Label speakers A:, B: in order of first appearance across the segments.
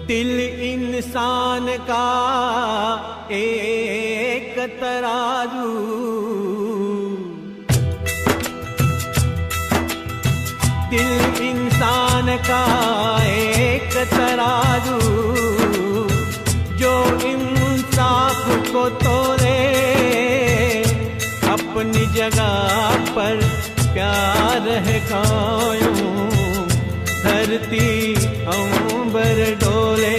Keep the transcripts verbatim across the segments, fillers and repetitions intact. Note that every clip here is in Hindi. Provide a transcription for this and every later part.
A: दिल इंसान का एक तराजू, दिल इंसान का एक तराजू, जो इंसाफ को तोले अपनी जगह पर प्यार है कायम। धरती अंबर डोले,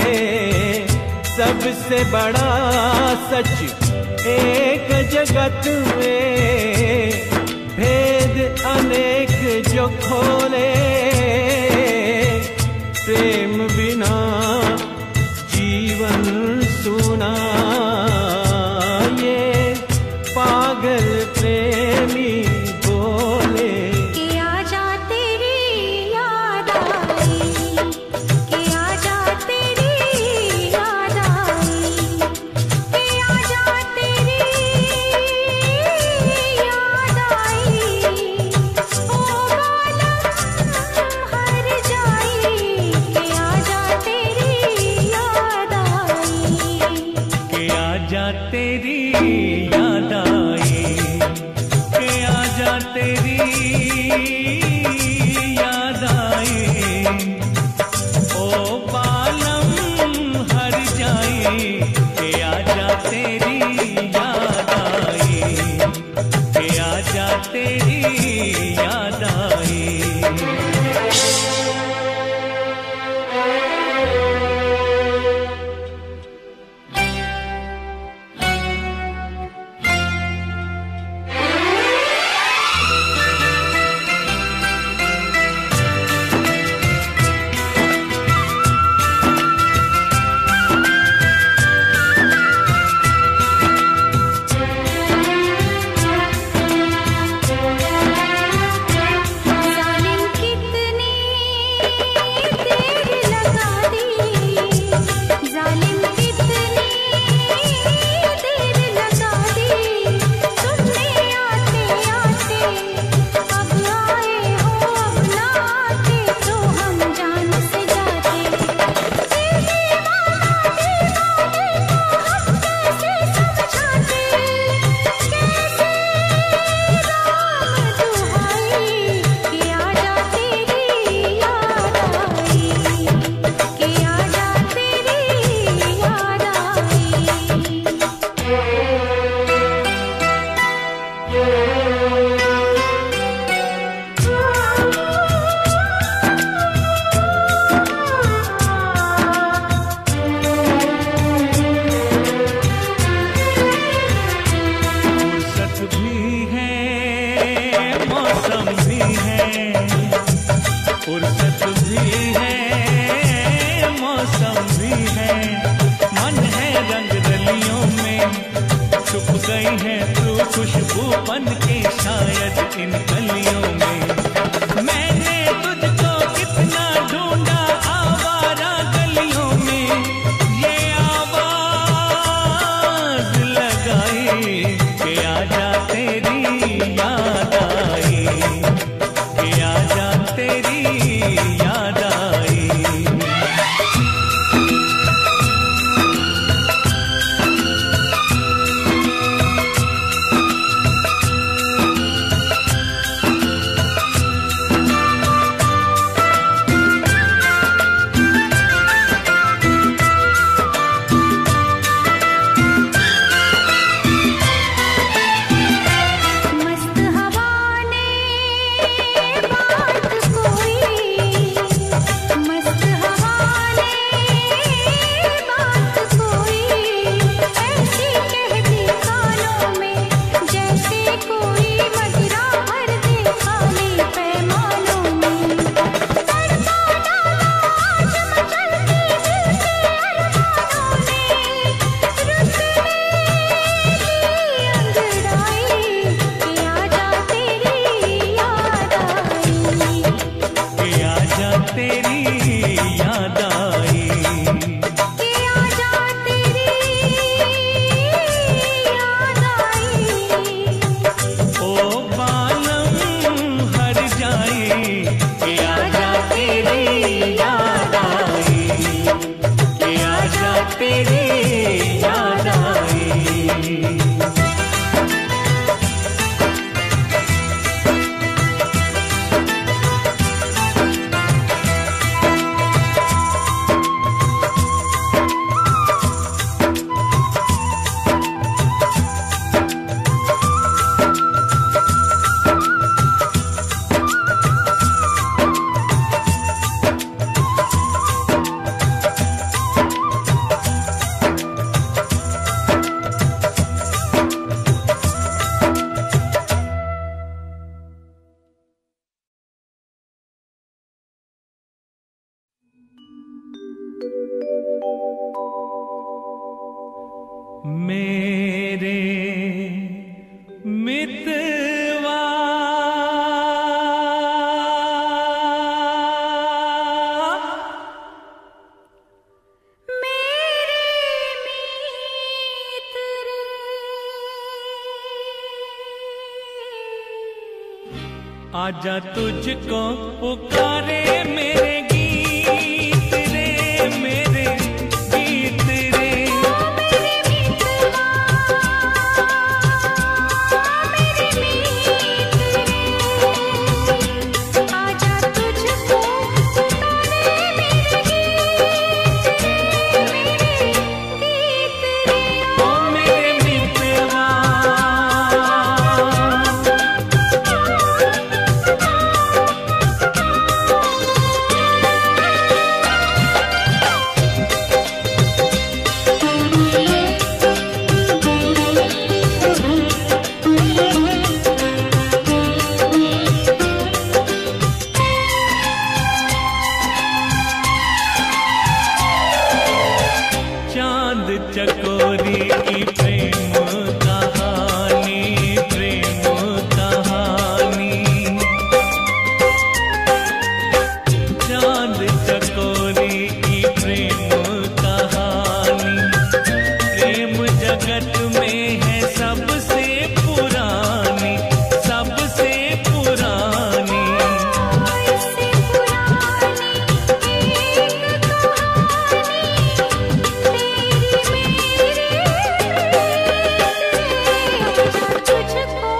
A: सबसे बड़ा सच एक जगत में, भेद अनेक जो खोले, प्रेम बिना जीवन सूना, ये पागल प्रेमी बोले।
B: कि आजा तेरी याद आई, कि आजा तेरी याद आई, कि आजा तेरी याद आई, ओ बालम हर जाई, कि आजा तेरी याद आई,
C: कि आजा तेरी याद आई, कि आजा तेरी याद आई, ओ बालम हर जाई, कि आजा तेरी याद आई, कि आजा तेरी याद आई।
B: जालिम कितनी देर लगा दी, जालिम कितनी देर लगा दी, तुमने आते आते अब आए हो, अब ना आते तो हम जान से जाते। ये दीवाना दीवाने को हम कैसे समझाते, कैसे राम दुहाई, कि आजा तेरी याद आई, कि आजा तेरी याद
C: फुर्सत भी है, मौसम भी है, फुर्सत भी है, मौसम भी है, मन है रंग रलियों में, छुप गई है तू खुशबू बन के शायद इन कलियों में। मैंने तुझको कितना ढूंढा आवारा गलियों में, ये आवाज लगाई, कि आजा तेरी याद आई, कि आजा तेरी याद आई। मेरे मितवा आजा तुझको पुकारे मेरे गीत रे, मेरे गीत रे।
B: आजा तुझको पुकारे मेरे गीत रे,
C: ओ मेरे मितवा चांद चकोरी की प्रेम कहानी, प्रेम कहानी। चांद चकोरी की प्रेम कहानी, प्रेम जगत में है सबसे पुरानी, सबसे पुरानी।
B: इससे पुरानी एक कहानी तेरी मेरी। आजा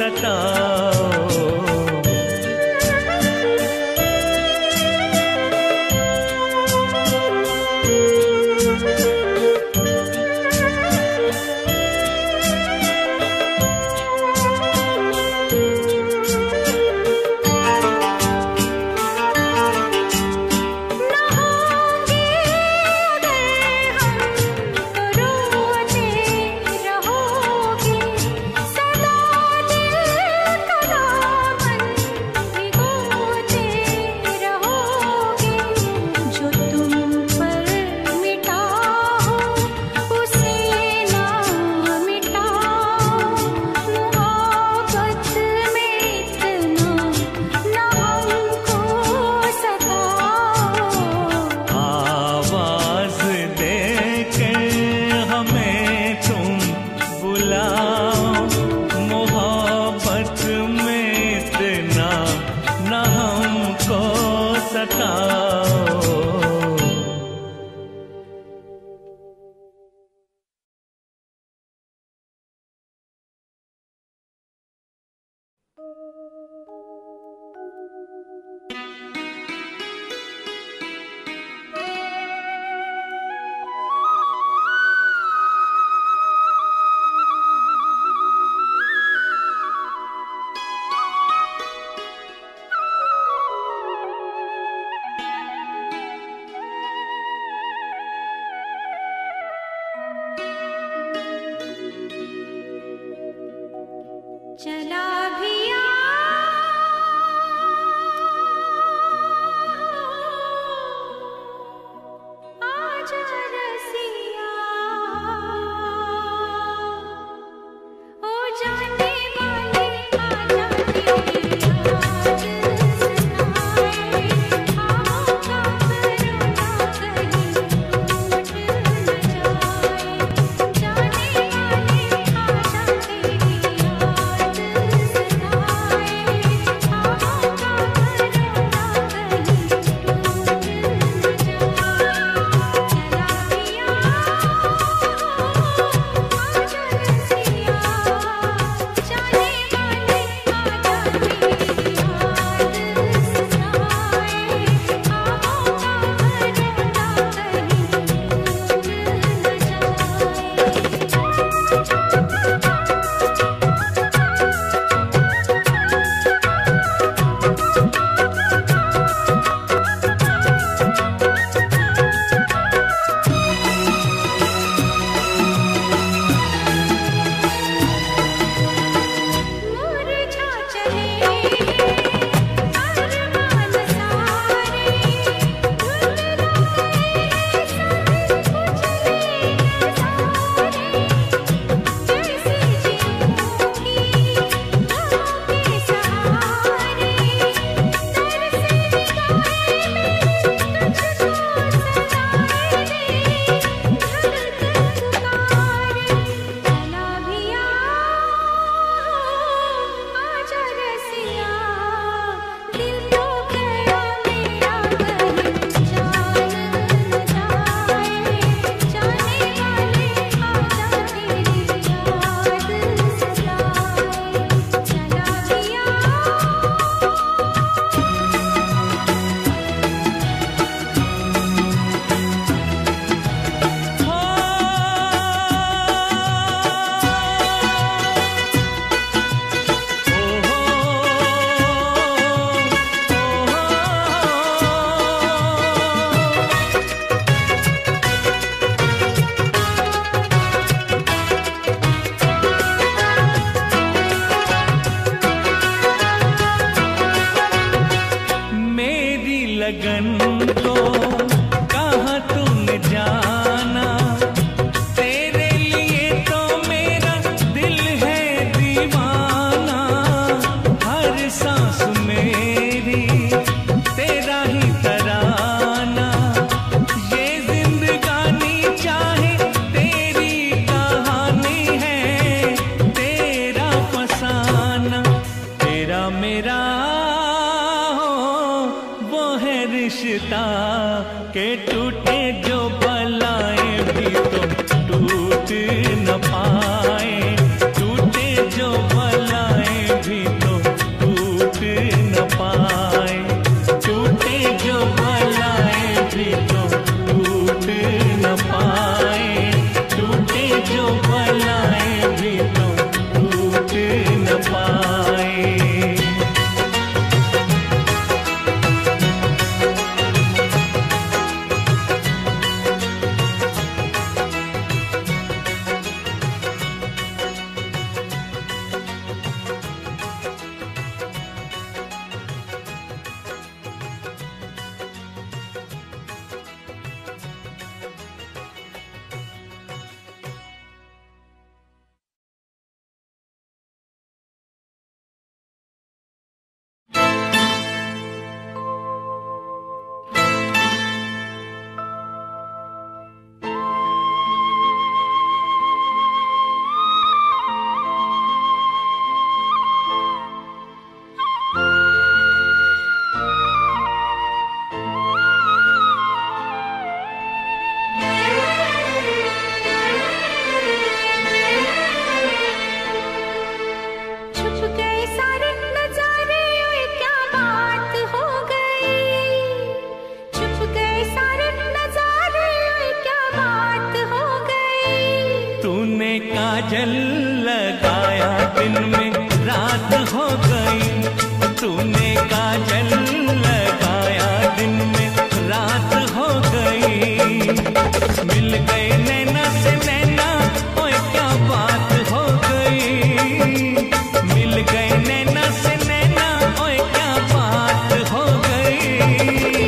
C: सताओ।
B: चला भिया आजा रसिया ओ जाने वाले आजा तेरी याद सताए आओ का करुणा कहीं टूट न जाए जाने वाले आजा तेरी याद
C: जो बलाएं भी तो टूट न पाए। काजल लगाया दिन में रात हो गई, तूने काजल लगाया दिन में रात हो गई। मिल गए नैना से नैना, ओए क्या बात हो गई। मिल गए नैना से नैना, ओए क्या बात हो गई।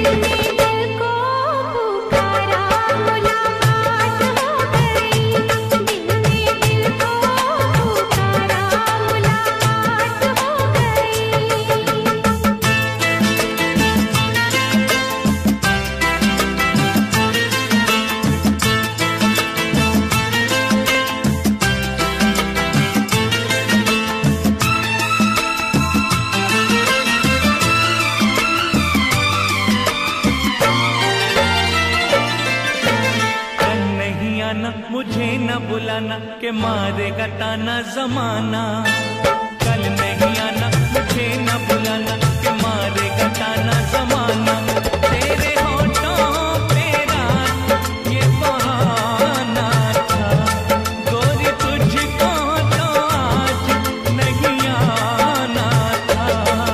C: मुझे न बुलाना के मारेगा ताना जमाना। कल नहीं आना, मुझे न बुलाना के मारेगा ताना जमाना। तेरे होठों पे रात ये बहाना था, गोरी तुझको तो आज नहीं आना था।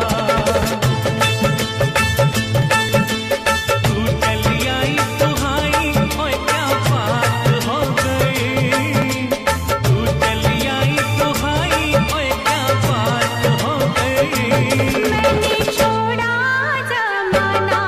C: तू चली आई सुहाई, ओए क्या बात हो गई। तू चली आई सुहाई, ओए क्या बात हो गई।
B: मैंने छोड़ा जमाना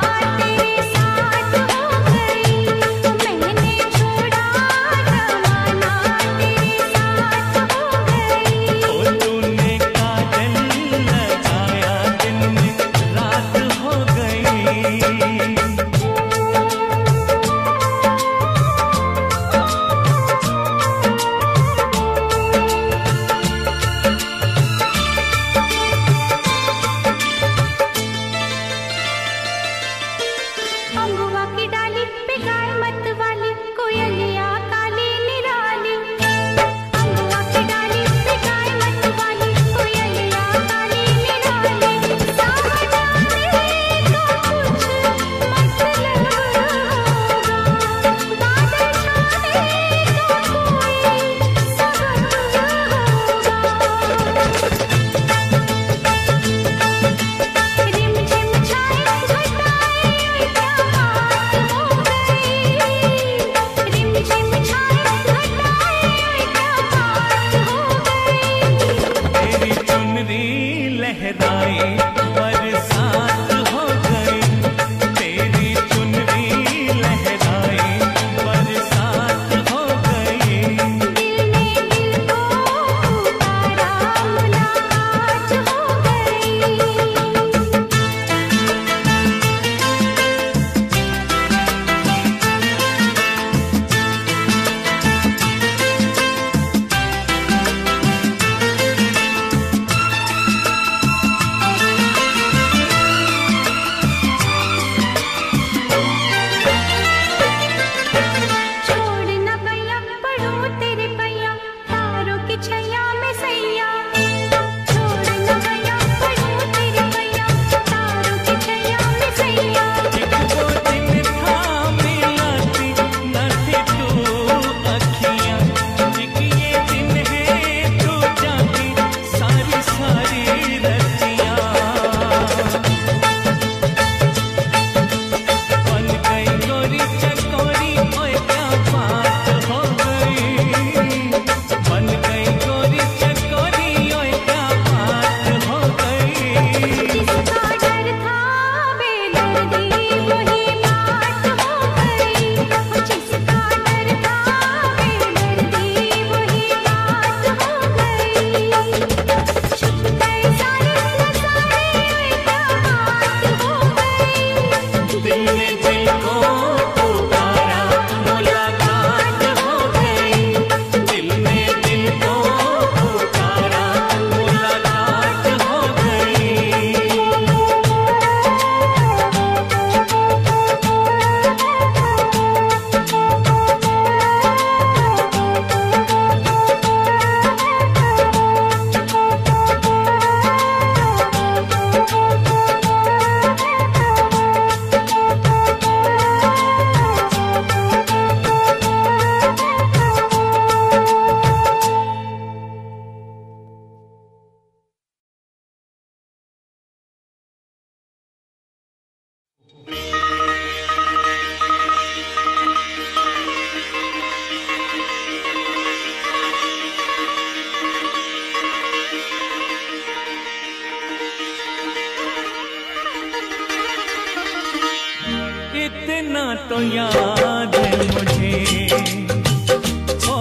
C: याद है मुझे, ओ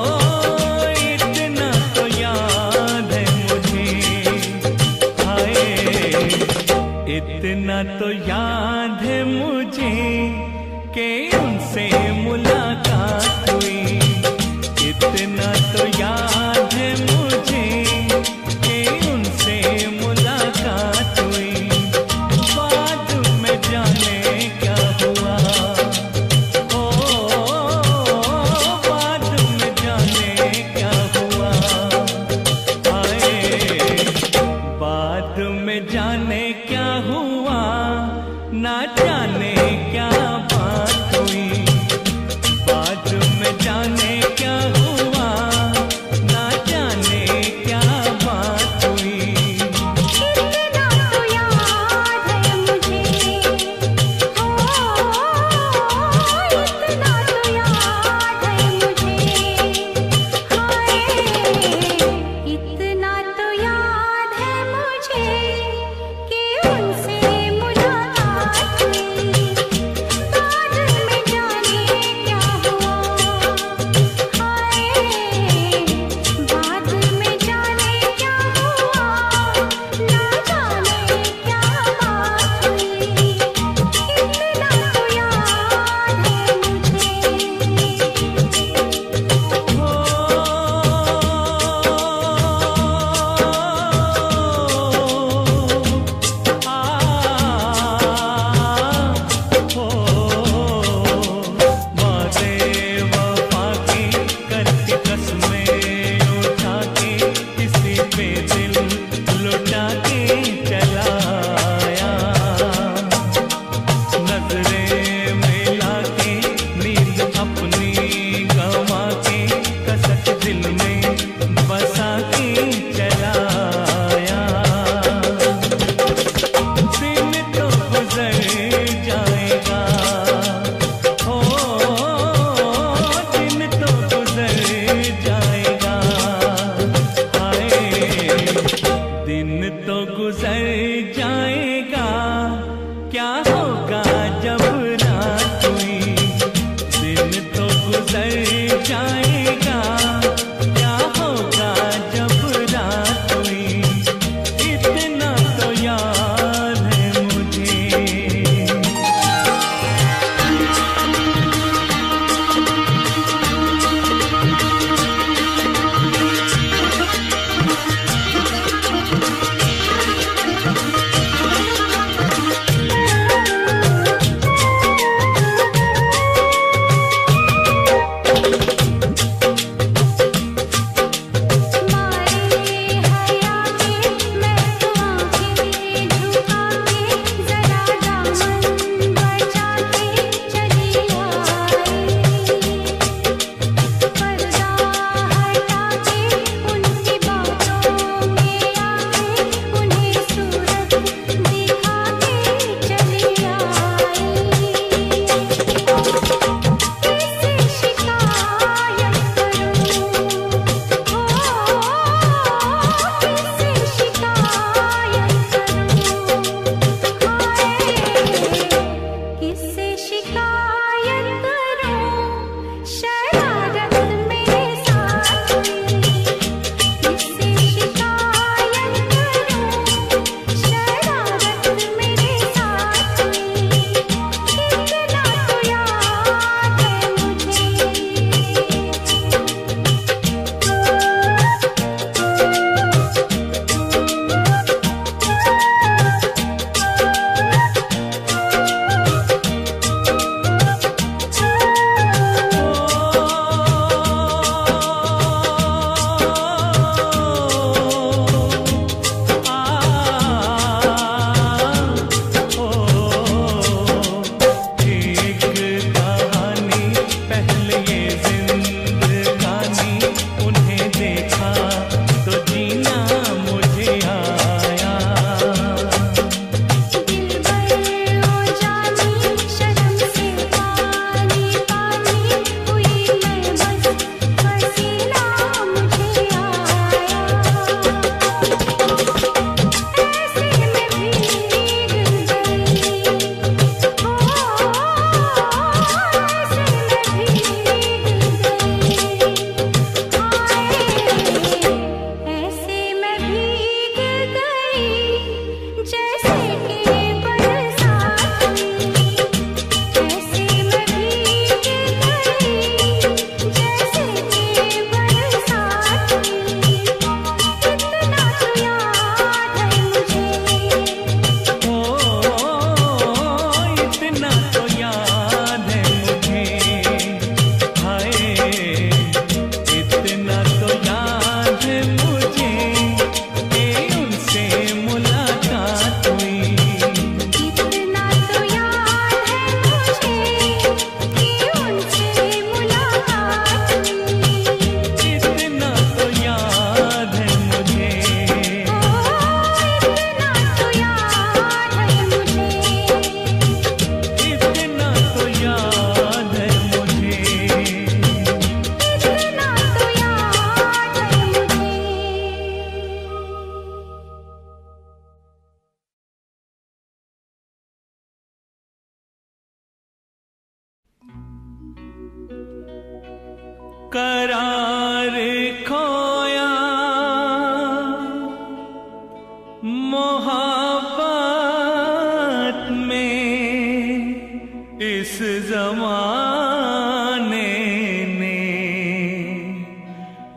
C: इतना तो याद है मुझे, हाय इतना तो याद है मुझे कि उनसे मुलाकात हुई। इतना तो याद है मुझे कि उनसे मुलाकात हुई। बाद में जाने क्या हुआ, ओ बाद में जाने क्या हुआ, हाय बाद में जाने क्या हुआ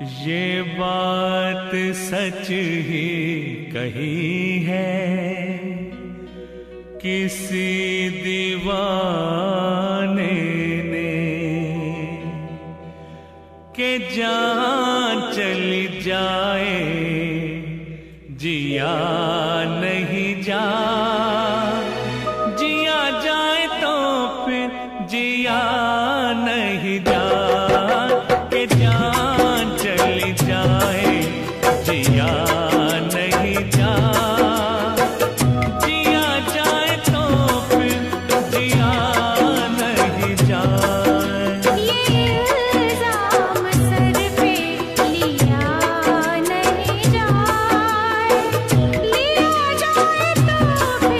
C: ये बात सच ही कही है किसी दीवाने ने कि जान चली जाए जिया नहीं जा, जिया जाए तो फिर जिया नहीं जा, कि जान चली जाए जिया नहीं जा, जिया जाए तो फिर जिया नहीं जा।
B: ये इल्ज़ाम सर पे लिया नहीं जाए, लिया जाए तो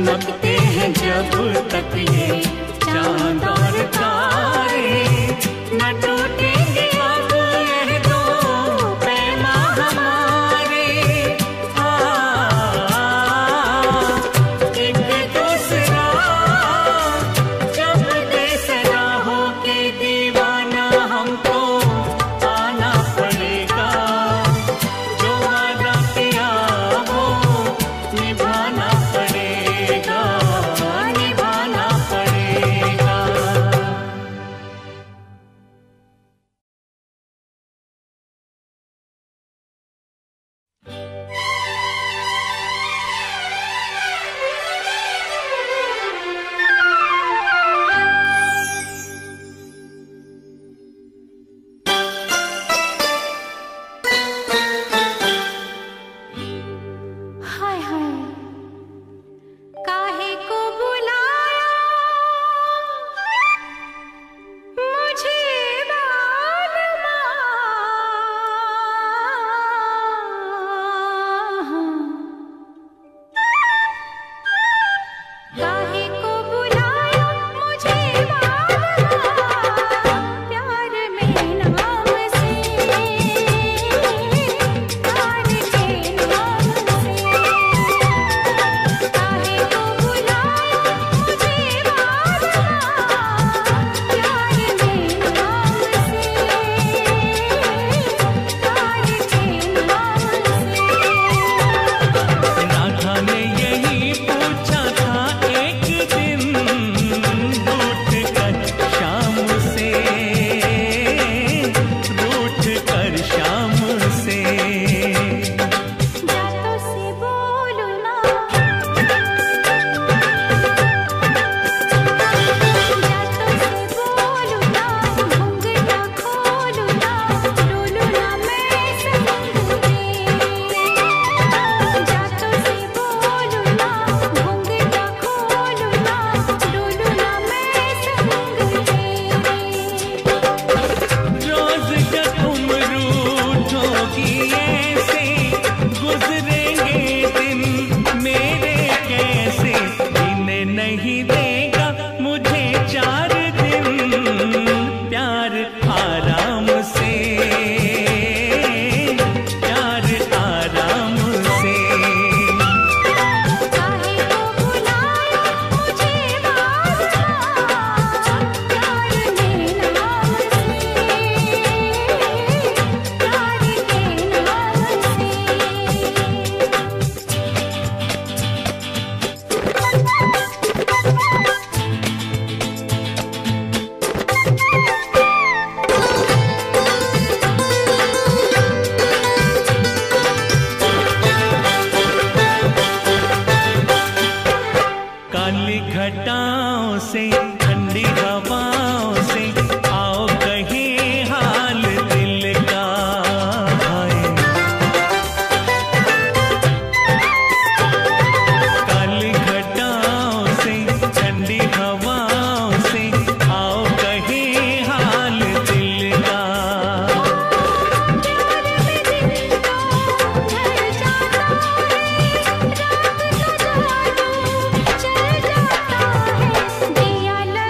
C: चमकते हैं जब तक ये चांद और तारे, न टूटेंगे अब ये दो पैमा हमारे। आ, एक दूसरा जब दे सदा हो के दीवाना हमको आना पड़ेगा, जो वादा किया वो निभाना पड़ेगा, निभाना पड़ेगा।
B: हाय हाय काहे को बुलाया मुझे बालमा, काहे को बुलाया मुझे बालमा, प्यार में नाम से, प्यार के नाम से। काहे को बुलाया मुझे बालमा, प्यार में नाम से, प्यार के नाम से।
C: राधा ने यही पूछा था एक दिन रूठ कर शाम से, रूठ कर शाम से।
B: जातों से बोलू ना, जातों से बोलू ना, घूंघटा खोलू ना, डोलू ना मैं संग रे। जातों से बोलू ना, घूंघटा खोलू ना, डोलू ना मैं संग रे।
C: रोज जब तुम रूठोगी ऐसे, गुजरेंगे दिन मेरे कैसे। इन्हें नहीं देगा मुझे चार दिन प्यार आराम से, प्यार आराम से।
B: काहे को बुलाया मुझे बालमा, प्यार में नाम से, प्यार के नाम से।
C: काली घटाओं से ठंडी हवाओं से आओ कहे हाल दिल का। हाय काली घटाओं से ठंडी हवाओं से आओ कहे हाल दिल का।
B: प्यार में दिन तो ढल जाता है, रात का जादू चल जाता है, दिया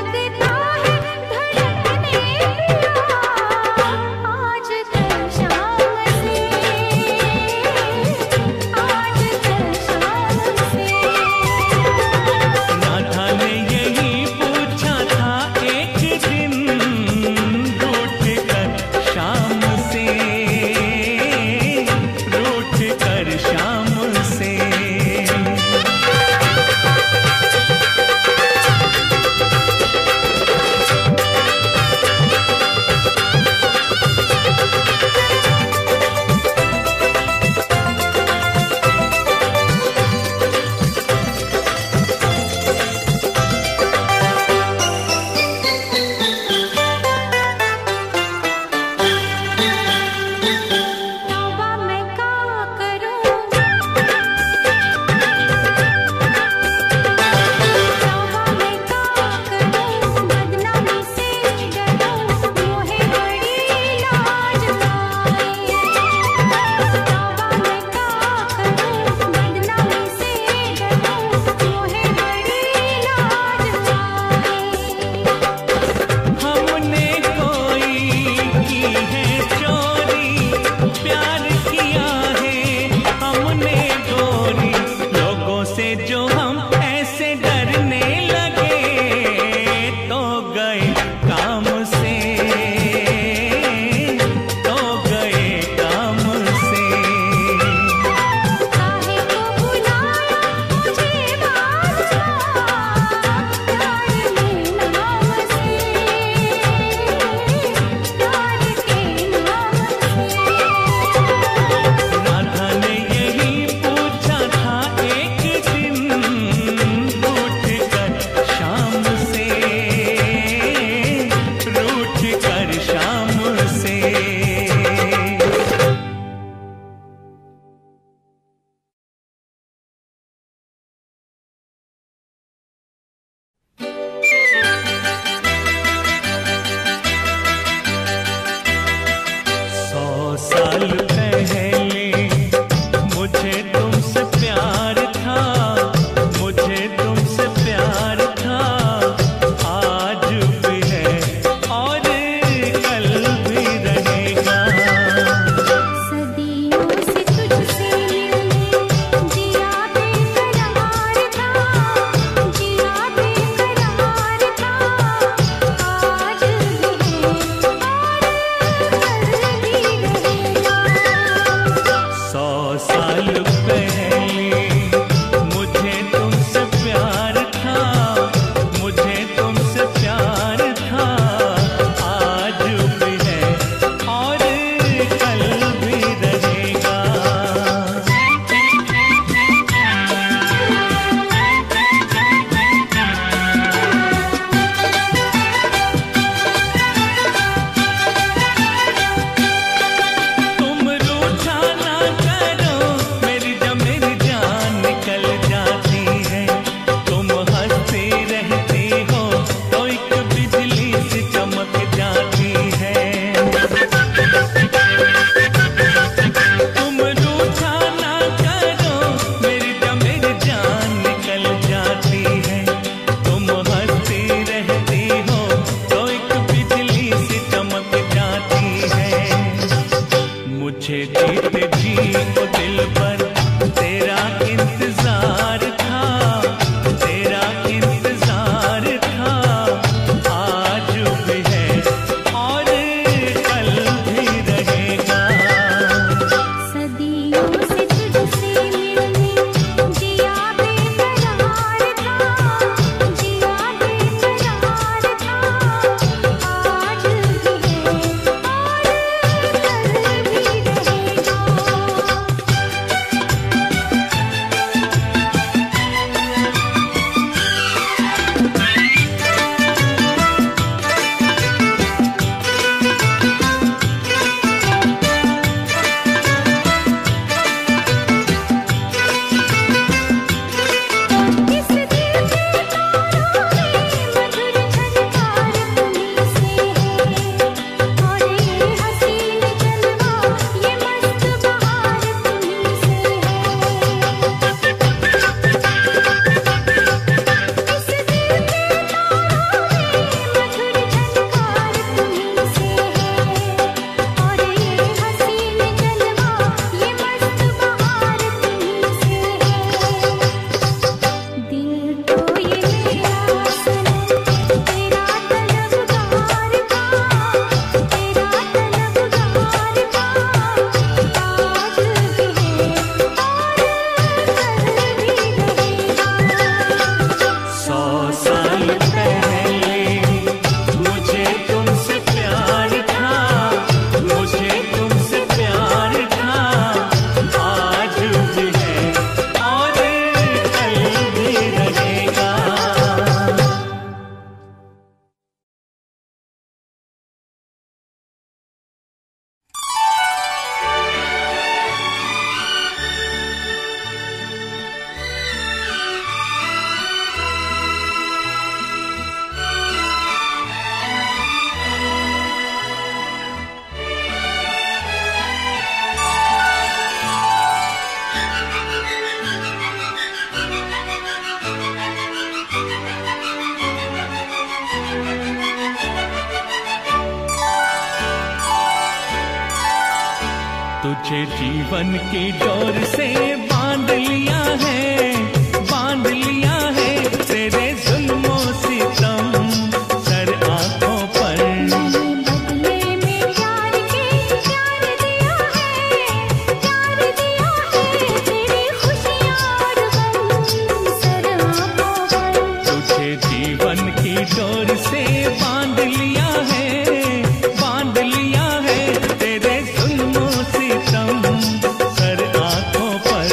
C: तुझे जीवन की डोर से बांध लिया है, बांध लिया है तेरे जुल्मों सितम सर आंखों पर।
B: बदले में प्यार के प्यार दिया है, प्यार दिया है तेरी खुशियाँ और गम सर आंखों पर।
C: तुझे जीवन की डोर से बांध लिया है, बांध लिया है तेरे जुल्मों सितम सर आंखों पर।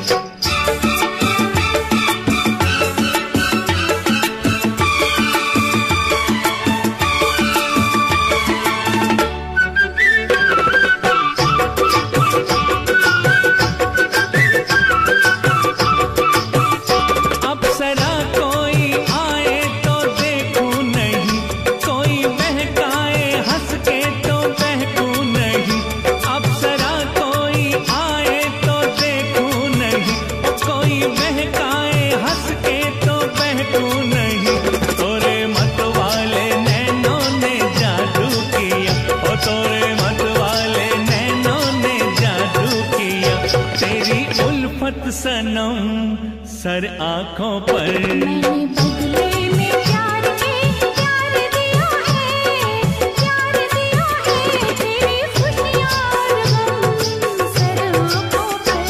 C: अप्सरा कोई आए तो देखूं नहीं, कोई बहकाए हंस के तो बहकूं नहीं। अप्सरा कोई आए तो देखूं नहीं, कोई बहकाए हंस के तो बहकूं नहीं। तोरे मत वाले नैनों ने जादू किया, ओ तोरे मत वाले नैनों ने जादू किया। तेरी उल्फत सनम सर आंखों पर।
B: मैंने बदले में प्यार के प्यार दिया है, प्यार दिया है तेरी खुशियाँ और गम सर आंखों पर।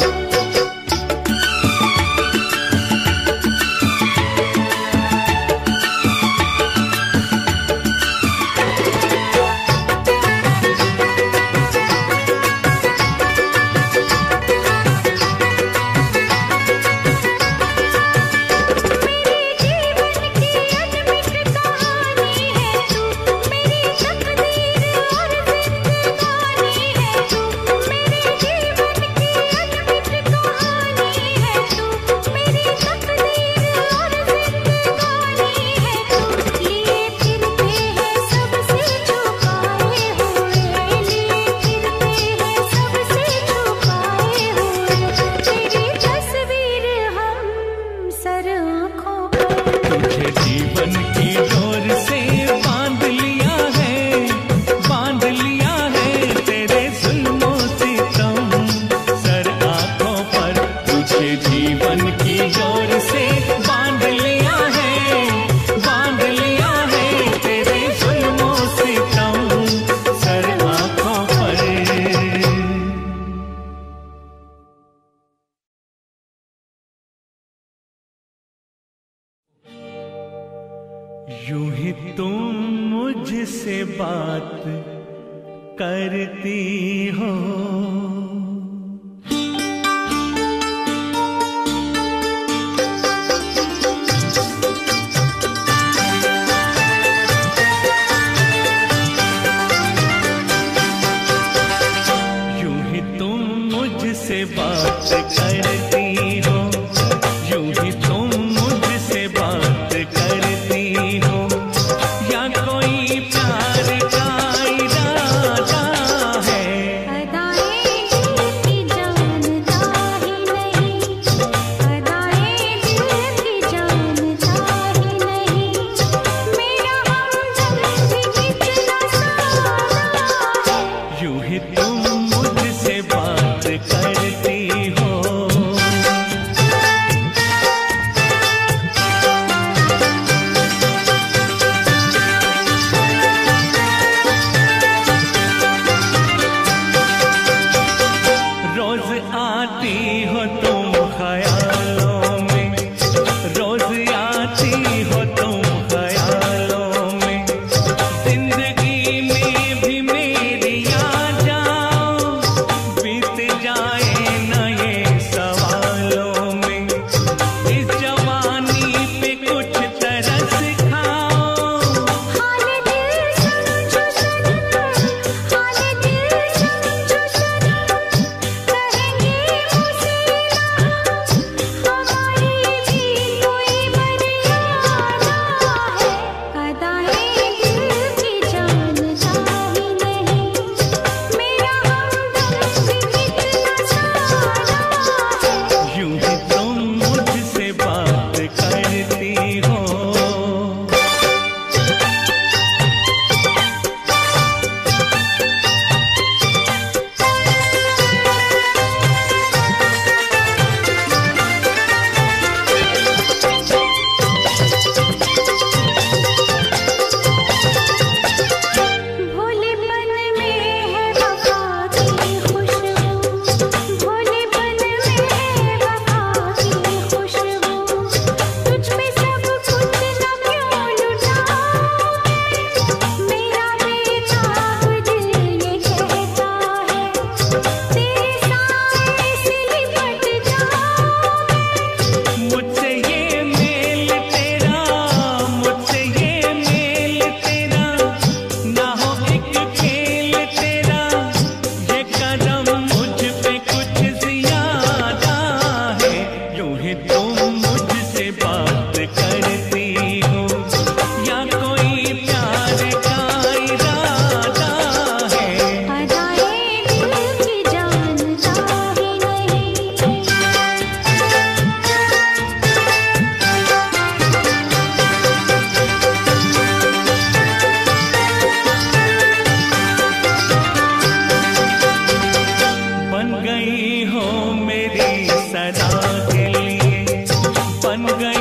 C: तुझे जीवन की डोर से बांध लिया है, बांध लिया है तेरे जुल्मों सितम सर आंखों पर। तुझे जीवन की डोर से बांध लिया है, बांध लिया है तेरे जुल्मों सितम सर आंखों पर। यूं ही तुम मुझसे बात करती हो, यूं ही तुम मुझसे बात करती हो, यूं ही तुम मुझसे बात करती हो। या कोई प्यार का इरादा है,
B: अदाएं
C: थम गए